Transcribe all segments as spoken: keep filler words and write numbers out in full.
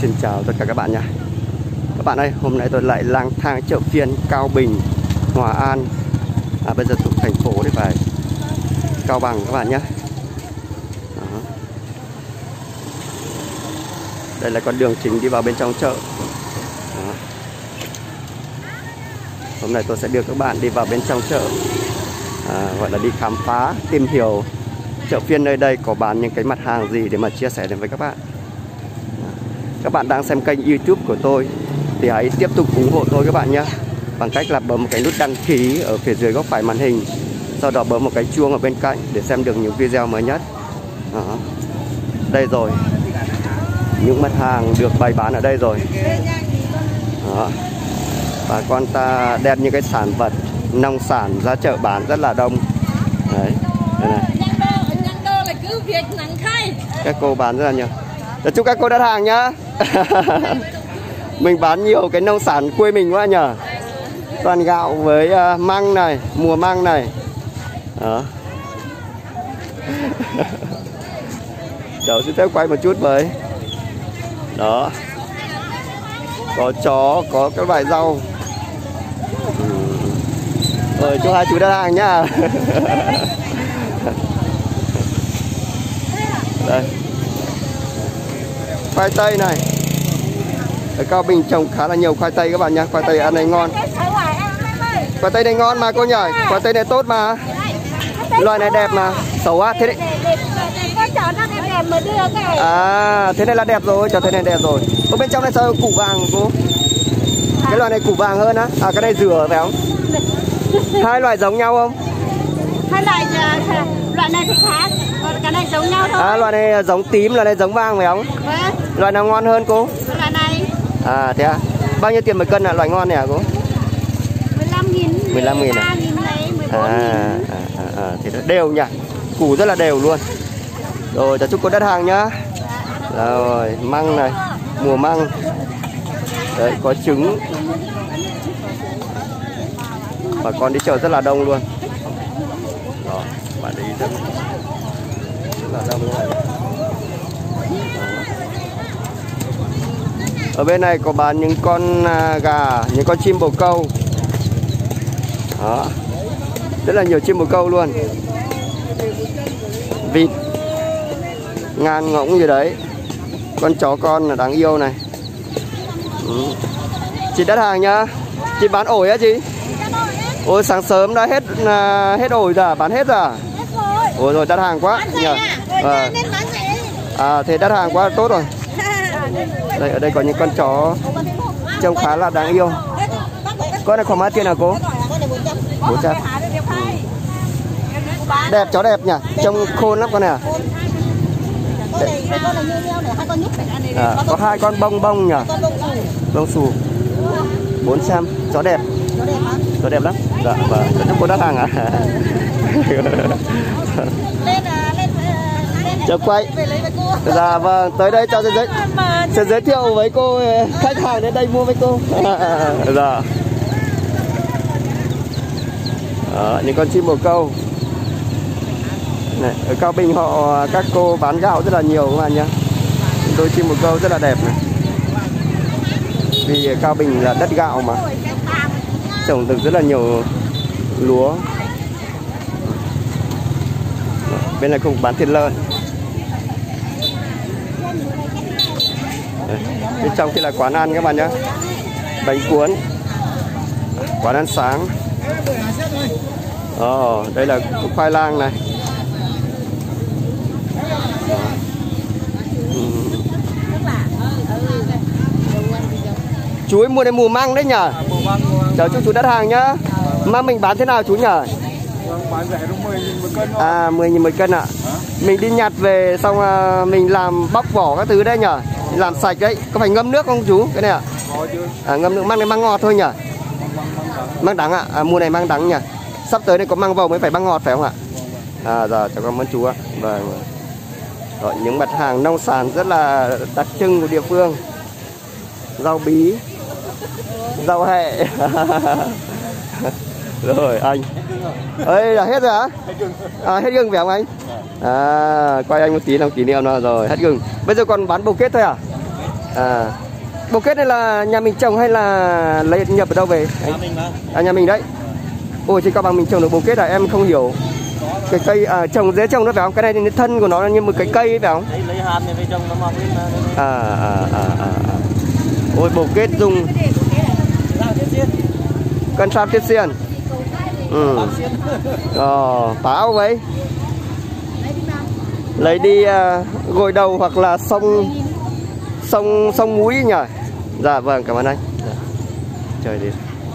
Xin chào tất cả các bạn nha. Các bạn ơi, hôm nay tôi lại lang thang chợ phiên Cao Bình, Hòa An. À, bây giờ thuộc thành phố để phải Cao Bằng các bạn nhé. Đó. Đây là con đường chính đi vào bên trong chợ. Đó. Hôm nay tôi sẽ đưa các bạn đi vào bên trong chợ, à, gọi là đi khám phá, tìm hiểu chợ phiên nơi đây có bán những cái mặt hàng gì để mà chia sẻ đến với các bạn. Các bạn đang xem kênh YouTube của tôi thì hãy tiếp tục ủng hộ tôi các bạn nhé, bằng cách là bấm một cái nút đăng ký ở phía dưới góc phải màn hình, sau đó bấm một cái chuông ở bên cạnh để xem được những video mới nhất. Đó. Đây rồi, những mặt hàng được bày bán ở đây rồi. Đó. Bà con ta đem những cái sản vật nông sản ra chợ bán rất là đông. Đấy. Đây này. Các cô bán rất là nhiều. Chúc các cô đặt hàng nhá. Mình bán nhiều cái nông sản quê mình quá nhờ. Toàn gạo với uh, măng này, mùa măng này. Đó. Cháu xin phép quay một chút với. Đó. Có chó, có các loại rau. Ừ. Rồi chúc hai chú đặt hàng nhá. Đây. Khoai tây này. Ở Cao Bình trồng khá là nhiều khoai tây các bạn nhá. Khoai tây ăn này ngon. Khoai tây này ngon mà cô nhỉ. Khoai tây này tốt mà. Loại này đẹp mà. Xấu á. Thế đấy. À, thế này là đẹp rồi. Cho thế này đẹp rồi. Ở bên trong này sao củ vàng cô? Cái loại này củ vàng hơn á. À, cái này dừa phải không? Hai loại giống nhau không? Hai loại, loại này thì khác. Cái này giống nhau thôi. À, loại này giống tím, loại này giống vàng phải không? Vâng. Loại nào ngon hơn cô? Loại này. À thế à? Bao nhiêu tiền một cân là loại ngon này hả cô? mười lăm nghìn. mười lăm nghìn à? À, à, à, à, thì đều nhỉ. Củ rất là đều luôn. Rồi, chào chúc cô đặt hàng nhá. Rồi, măng này, mùa măng. Đấy, có trứng. Bà con đi chợ rất là đông luôn. Đó, bạn đi rất, rất là đông luôn. Ở bên này có bán những con gà, những con chim bồ câu. Đó. Rất là nhiều chim bồ câu luôn. Vịt, ngan ngỗng gì đấy. Con chó con là đáng yêu này. Ừ. Chị đặt hàng nhá. Chị bán ổi á chị? Ôi sáng sớm đã hết uh, hết ổi rồi, bán hết rồi. Ôi rồi đặt hàng quá nhỉ. À. À thế đặt hàng quá tốt rồi. Đây ở đây có những con chó trông khá là đáng yêu. Con này khoảng bao tiền hả cô? bốn trăm. Đẹp, chó đẹp nhỉ, trông khôn lắm con này à? À, có hai con bông bông nhỉ, bông xù. Bốn trăm, chó đẹp. Chó đẹp lắm. Dạ vâng, chúc cô đặt hàng à? Chào quay. Dạ vâng, tới đây cho giới, sẽ giới thiệu với cô khách hàng đến đây mua với cô. Dạ. Đó, những con chim bồ câu. Này, ở Cao Bình họ các cô bán gạo rất là nhiều các bạn nhé. Đôi chim bồ câu rất là đẹp này. Vì Cao Bình là đất gạo mà, trồng được rất là nhiều lúa. Bên này cũng bán thịt lợn. Bên trong thì là quán ăn các bạn nhé. Bánh cuốn, quán ăn sáng. Ồ, đây là khoai lang này. Ừ. Chú ấy mua đây mùa măng đấy nhờ. Chào chú chú đặt hàng nhá. Mà mình bán thế nào chú nhờ? Bán rẻ đúng mười nghìn một cân thôi. À mười nghìn một cân ạ. À? Mình đi nhặt về xong à, mình làm bóc vỏ các thứ đấy nhờ. Làm sạch đấy. Có phải ngâm nước không chú? Cái này ạ? À? Có chứ. À, ngâm nước, măng này măng ngọt thôi nhờ. Măng đắng ạ. À, mùa này măng đắng nhỉ. Sắp tới này có măng vầu mới phải măng ngọt phải không ạ? À rồi, chào cảm ơn chú ạ. Vâng. Rồi, những mặt hàng nông sản rất là đặc trưng của địa phương. Rau bí, rau hẹ. Rồi anh. Ơi là hết rồi hả? À, hết gừng phải không anh? À, quay anh một tí làm kỷ niệm nào rồi, hết gừng. Bây giờ còn bán bầu kết thôi à? À, bồ kết này là nhà mình trồng hay là lấy nhập ở đâu về? Nhà mình mà. À, nhà mình đấy. Ôi, thì các bạn mình trồng được bồ kết à? Em không hiểu. Cái cây à, trồng dễ trồng nó phải không? Cái này thì thân của nó là như một cái cây phải không? Lấy, lấy hạt này phải trồng nó mọc lên mà. À, à, à, à, à. Ôi, bồ kết dùng cần sao tiếp xiên. Ừ. Ờ, pháo vậy. Lấy đi uh, gội đầu hoặc là sông sông sông muối nhỉ? Dạ vâng, cảm ơn anh. Dạ. Trời đi.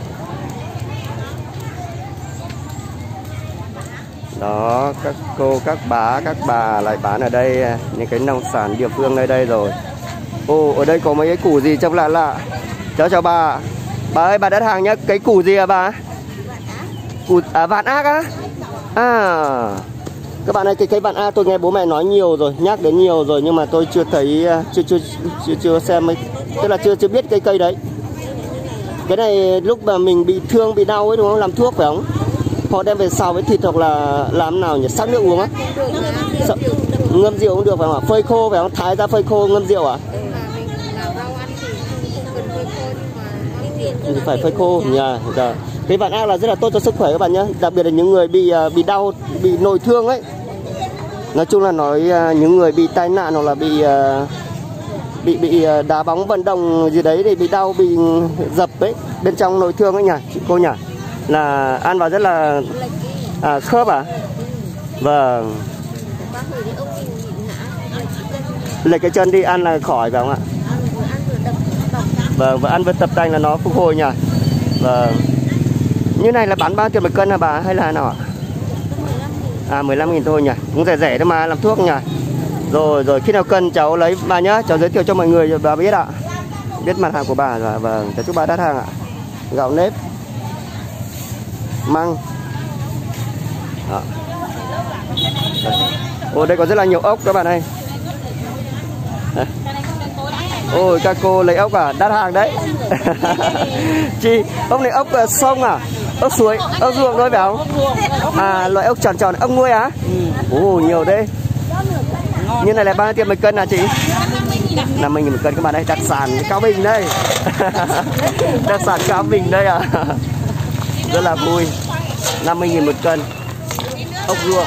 Đó, các cô, các bá, các bà lại bán ở đây những cái nông sản địa phương nơi đây rồi. Ồ, ở đây có mấy cái củ gì trông lạ lạ. Cháu chào bà. Bà ơi, bà đặt hàng nhá. Cái củ gì à bà? Củ à, vạn ác á? À, các bạn ơi, cái cây vạn ác tôi nghe bố mẹ nói nhiều rồi, nhắc đến nhiều rồi nhưng mà tôi chưa thấy, chưa chưa chưa, chưa xem ấy. Tức là chưa chưa biết cây cây đấy. Cái này lúc mà mình bị thương, bị đau ấy đúng không? Làm thuốc phải không? Họ đem về xào với thịt hoặc là làm nào nhỉ? Sắc nước uống á? Ngâm rượu cũng được phải không ạ? Phơi khô phải không? Thái ra phơi khô ngâm rượu à? Thì phải phơi khô nhỉ. Dạ. Cái vạn ác là rất là tốt cho sức khỏe các bạn nhé. Đặc biệt là những người bị bị đau, bị nội thương ấy. Nói chung là nói những người bị tai nạn hoặc là bị bị bị đá bóng vận động gì đấy thì bị đau, bị dập ấy, bên trong nội thương ấy nhỉ, chị cô nhỉ. Là ăn vào rất là à, khớp à? Vâng. Lấy cái chân đi ăn là khỏi phải không ạ? Vâng, và ăn với tập tành là nó phục hồi nhỉ. Vâng. Như này là bán bao tiền một cân hả bà hay là nào ạ? À, mười lăm nghìn thôi nhỉ. Cũng rẻ rẻ thôi mà, làm thuốc nhỉ. Rồi, rồi khi nào cần cháu lấy bà nhá, cháu giới thiệu cho mọi người cho bà biết ạ. Biết mặt hàng của bà rồi. Vâng, cháu chúc bà đắt hàng ạ. Gạo nếp, măng. Đó. Ồ, đây có rất là nhiều ốc các bạn ơi. Đấy. Ôi, các cô lấy ốc à, đắt hàng đấy. Chị, ốc này ốc uh, sông à? Ốc suối, ốc ruộng thôi phải không? À, loại ốc tròn tròn, ốc nuôi á? Ồ, nhiều đấy. Như này là bao nhiêu tiền một cân à chị? năm mươi nghìn một cân các bạn ơi, đặc sản Cao Bình đây. Đặc sản Cao Bình đây à. Rất là vui. năm mươi nghìn một cân. Ốc ruộng,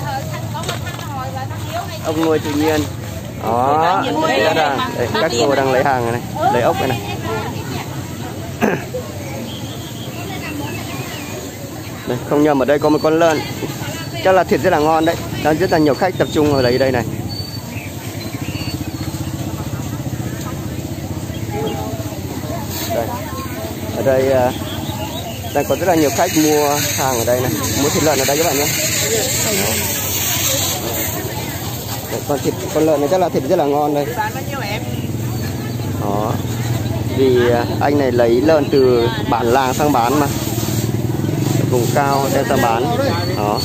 ốc nuôi tự nhiên. Đó, đây là, đây, các cô đang lấy hàng này, lấy ốc này này. Đây, không nhầm ở đây có một con lợn, chắc là thịt rất là ngon đấy. Đang rất là nhiều khách tập trung ở đây đây này. Đây, ở đây đang có rất là nhiều khách mua hàng ở đây này, mua thịt lợn ở đây các bạn nhé. Đấy, con thịt con lợn này chắc là thịt rất là ngon đây. Đó, vì anh này lấy lợn từ bản làng sang bán mà, vùng cao đem ra bán. Đó.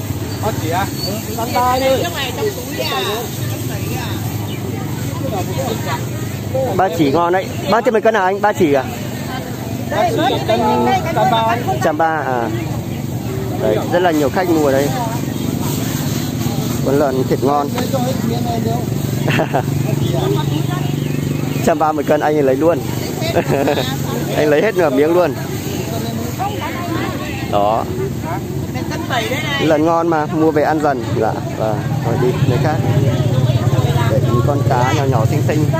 Ba chỉ ngon đấy. Bao tiền một cân hả anh? Ba chỉ à? Trăm ba à? Đấy, rất là nhiều khách mua ở đây. Con lợn thịt ngon. Trăm ba một cân anh ấy lấy luôn. Anh lấy hết nửa miếng luôn. Đó. Lợn ngon mà, mua về ăn dần. Dạ, và rồi đi nơi khác. Để những con cá nhỏ nhỏ xinh xinh.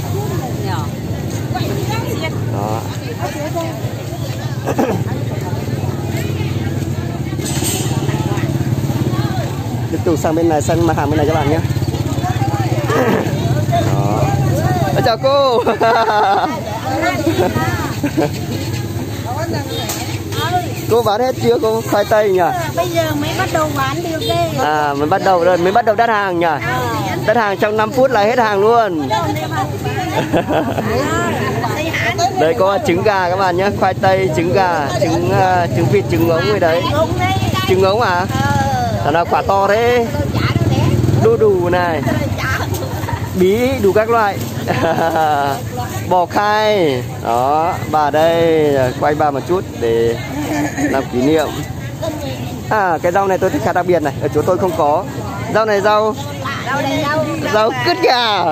Đó. Tiếp tục sang bên này, sang mặt hàng bên này các bạn nhé. Đó. Chào cô. Cô bán hết chưa cô? Khoai tây nhỉ? Bây giờ mới bắt đầu bán điều đây. À, mới bắt đầu rồi, mới bắt đầu đắt hàng nhỉ? Đắt hàng trong năm phút là hết hàng luôn. Đây có trứng gà các bạn nhé, khoai tây, trứng gà, trứng uh, trứng vịt, trứng ngỗng người đấy. Trứng ngỗng à? Là quả to thế. Đu đủ này. Bí đủ các loại. Bò khai. Đó, bà đây quay bà một chút để làm kỷ niệm. À, cái rau này tôi thích khá đặc biệt này, ở chỗ tôi không có. Rau này rau Rau đây rau. Rau cứt gà.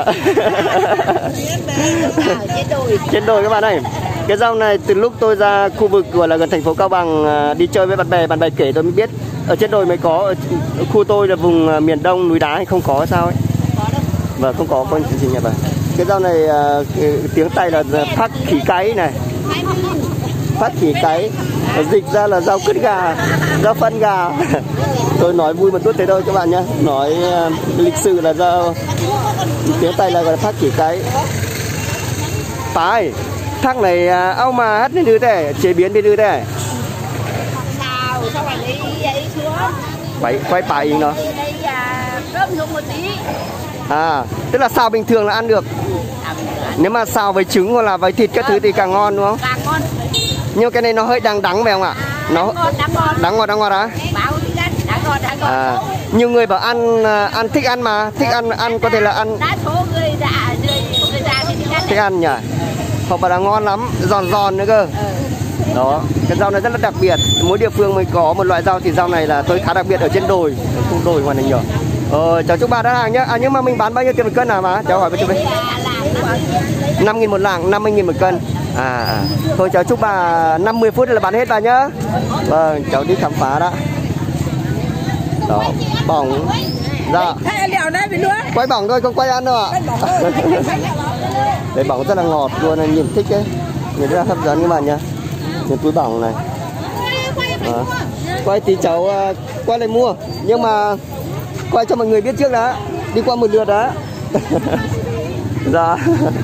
Trên đồi các bạn ơi. Cái rau này từ lúc tôi ra khu vực gọi là gần thành phố Cao Bằng đi chơi với bạn bè, bạn bè kể tôi mới biết. Ở trên đồi mới có, ở khu tôi là vùng miền Đông núi đá hay không có sao ấy. Vâng, không có con gì nhỉ bà. Cái rau này cái, tiếng Tây là phát khỉ cái này. Phát khỉ cái. Dịch ra là rau cứt gà, rau phân gà. Tôi nói vui một chút thế thôi các bạn nhé. Nói uh, lịch sử là rau tiếng Tây là gọi là phát khỉ cái. Phải. Thác này uh, áo mà hát lên đưa thế, chế biến đi đưa thế. Xào, xong rồi lấy ấy xuống. Quay quay phải nó. Đây cơm dùng một tí. À, tức là xào bình thường là ăn được. Nếu mà xào với trứng hoặc là với thịt các thứ thì càng ngon đúng không? Càng ngon. Nhưng cái này nó hơi đắng đắng phải không ạ? Nó đắng ngọt đắng ngọt á? Đáng ngọt, đáng ngọt. À, nhiều người bảo ăn ăn thích ăn mà, thích ăn ăn có thể là ăn. Đa số người già người người già thì thích ăn. Thích ăn nhỉ? Họ bảo là ngon lắm, giòn giòn nữa cơ. Đó, cái rau này rất là đặc biệt. Mỗi địa phương mới có một loại rau thì rau này là tôi khá đặc biệt ở trên đồi, khu đồi ngoài này nhiều. Ờ, cháu chúc bà đã hàng nhá. À nhưng mà mình bán bao nhiêu tiền một cân hả má? Cháu hỏi với chú đi. năm nghìn một lạng, năm mươi nghìn một cân. À, à. Thôi cháu chúc bà năm mươi phút là bán hết bà nhá. Vâng, cháu đi khám phá đã. Đó, bỏng. Dạ. Quay bỏng thôi, không quay ăn đâu ạ. Đấy, bỏng rất là ngọt luôn, nhìn thích ấy. Nhìn rất là hấp dẫn các bạn nhá. Nhìn túi bỏng này. À. Quay tí cháu uh, quay lại mua. Nhưng mà quay cho mọi người biết trước đã. Đi qua một lượt đã. Dạ.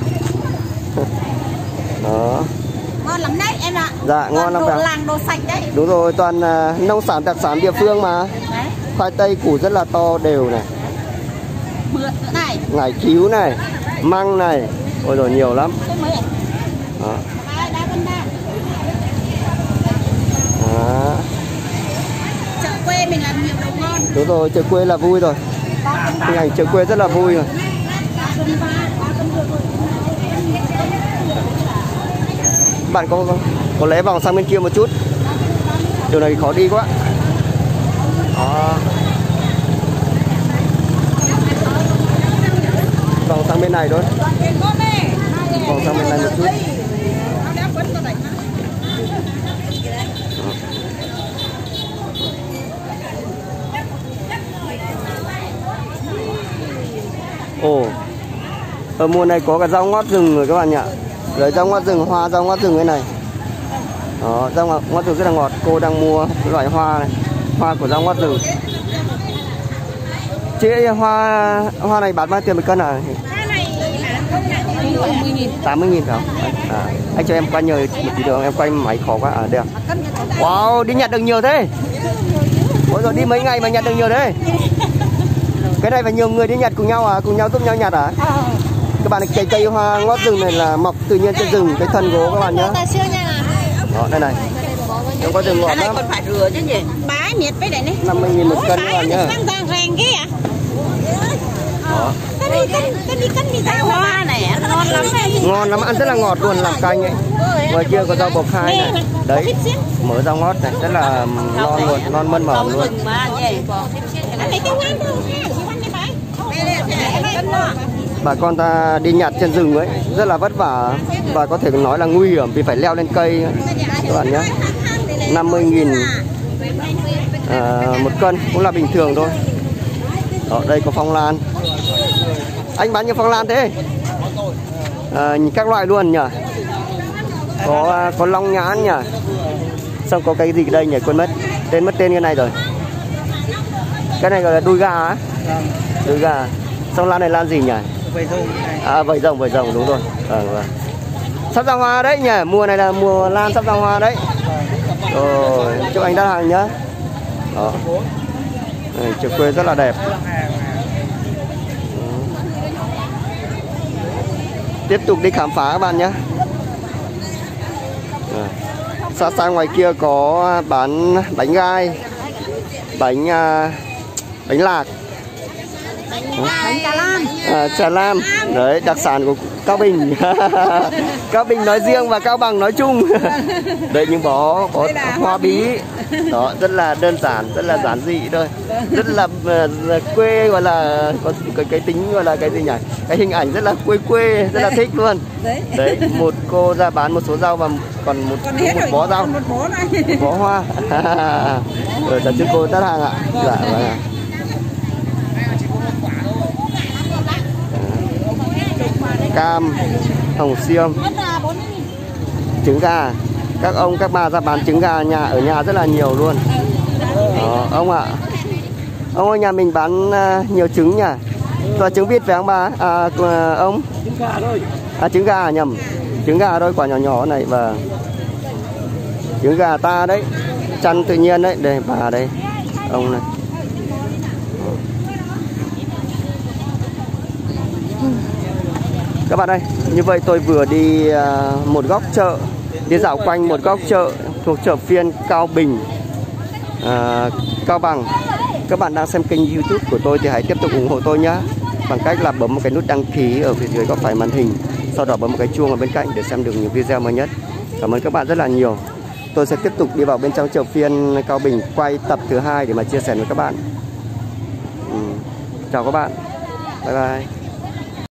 Đó. Ngon lắm đấy em ạ. Dạ, ngon lắm. Đồ làng, đồ sạch đấy. Đúng rồi, toàn uh, nông sản đặc sản địa phương mà. Đấy. Khoai tây củ rất là to đều này. Mượt nữa này. Ngải cứu này, măng này. Ôi rồi nhiều lắm. Đó. Đó. Chợ quê mình làm nhiều đồ ngon. Đúng rồi, chợ quê là vui rồi. Hình ảnh chợ quê rất là vui rồi. Bạn có có lẽ vòng sang bên kia một chút. Điều này khó đi quá. Đó. Vòng sang bên này thôi. Vòng sang bên này một chút. Ồ, ở mùa này có cả rau ngót rừng rồi các bạn nhỉ. Rồi rau ngót rừng, hoa rau ngót rừng cái này. Đó, rau ngót rừng rất là ngọt. Cô đang mua loại hoa này, hoa của rau ngót rừng. Chị ơi, hoa hoa này bán bao tiền một cân à? tám mươi nghìn phải không? À, anh cho em quay nhờ một tí đường, em quay máy khó quá. À, được. Wow, đi nhặt được nhiều thế. Ôi rồi đi mấy ngày mà nhặt được nhiều thế. Cái này phải nhiều người đi nhặt cùng nhau à? Cùng nhau giúp nhau nhặt à? Các bạn cây cây hoa ngót rừng này là mọc tự nhiên trên rừng, cái thân gỗ các bạn nhé. Đó, đây này. Nó có rừng ngọt lắm. Còn phải rửa chứ nhỉ? Bái miệt với đây này. năm mươi nghìn một cân các bạn nhé. Vàng rèn kia à? Đó. Cái đi cân, cái đi cân đi tao hoa này ngon lắm này. Ngon lắm, ăn rất là ngọt luôn, làm canh ấy. Ngoài kia có rau bọc khai này. Đấy, mỡ rau ngót này, rất là ngon luôn, non mơn mởm luôn. Bà con ta đi nhặt trên rừng ấy rất là vất vả và có thể nói là nguy hiểm vì phải leo lên cây các bạn nhé. năm mươi nghìn à, một cân cũng là bình thường thôi. Ở đây có phong lan. Anh bán nhiều phong lan thế? À, các loại luôn nhỉ? Có có long nhãn nhỉ? Xong có cái gì đây nhỉ? Quên mất. Tên mất tên cái này rồi. Cái này gọi là đuôi gà á? Đuôi gà. Xong lan này lan gì nhỉ? À, vầy rồng, vầy rồng đúng rồi. À, vâng. Sắp ra hoa đấy nhỉ? Mùa này là mùa lan sắp ra hoa đấy. Rồi, chúc anh đắt hàng nhá. Đó. Chợ quê rất là đẹp. Tiếp tục đi khám phá các bạn nhé. Xa xa ngoài kia có bán bánh gai, bánh uh, bánh lạc, Bánh Bánh cà lam. À, chả lam. Đấy, đặc sản của Cao Bình. Cao Bình nói riêng và Cao Bằng nói chung. Đấy, những bó, bó hoa bí. Đó, rất là đơn giản, rất là giản dị thôi. Rất là uh, quê, gọi là có cái, cái tính gọi là cái gì nhỉ? Cái hình ảnh rất là quê quê, rất là thích luôn. Đấy, một cô ra bán một số rau và còn một, Còn một bó rau. một bó này. Một bó hoa. Rồi, chào chúc cô Tát Hàng ạ. Dạ, vâng ạ. Cam, hồng xiêm, trứng gà. Các ông các bà ra bán trứng gà nhà ở nhà rất là nhiều luôn. Đó, ông ạ. Ông ơi, nhà mình bán uh, nhiều trứng nhỉ? Và trứng vịt phải không bà? À, uh, ông? Trứng gà thôi. À, trứng gà nhầm. Trứng gà thôi, quả nhỏ nhỏ này. Và trứng gà ta đấy, chăn tự nhiên đấy. Đây bà đây, ông này. Các bạn ơi, như vậy tôi vừa đi uh, một góc chợ, đi dạo quanh một góc chợ thuộc chợ phiên Cao Bình, uh, Cao Bằng. Các bạn đang xem kênh YouTube của tôi thì hãy tiếp tục ủng hộ tôi nhé, bằng cách là bấm một cái nút đăng ký ở phía dưới góc phải màn hình, sau đó bấm một cái chuông ở bên cạnh để xem được những video mới nhất. Cảm ơn các bạn rất là nhiều. Tôi sẽ tiếp tục đi vào bên trong chợ phiên Cao Bình quay tập thứ hai để mà chia sẻ với các bạn. Ừ. Chào các bạn, bye bye.